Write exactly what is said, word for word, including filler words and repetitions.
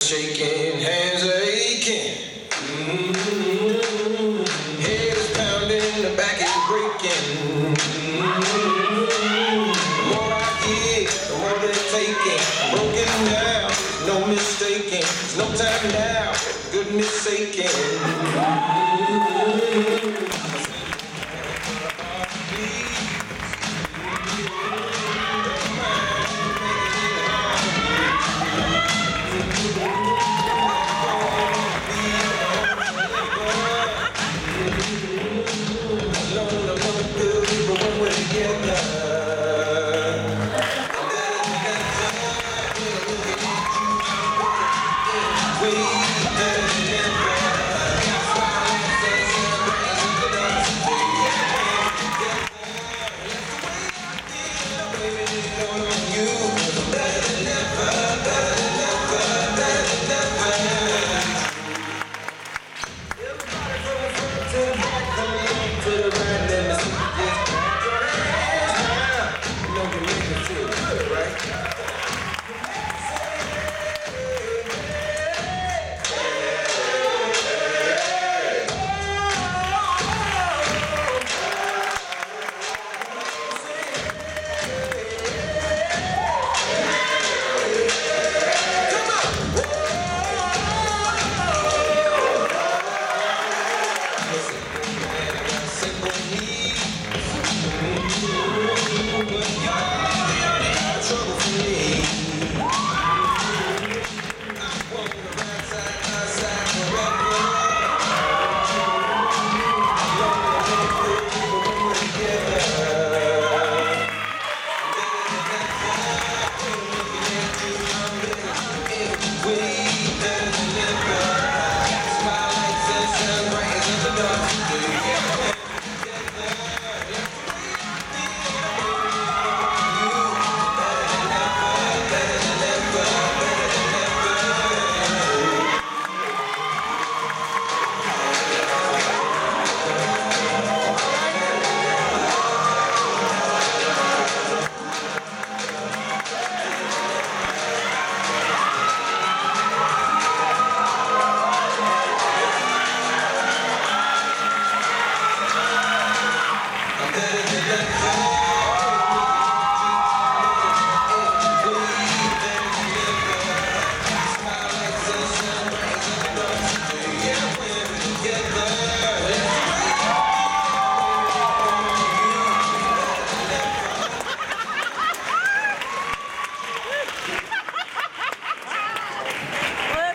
shaking, hands are aching. Mm-hmm. Head is pounding, the back is breaking. Mm-hmm. The more I give, the more they're taking. I'm broken down, no mistaking. There's no time now, goodness saking. Mm-hmm.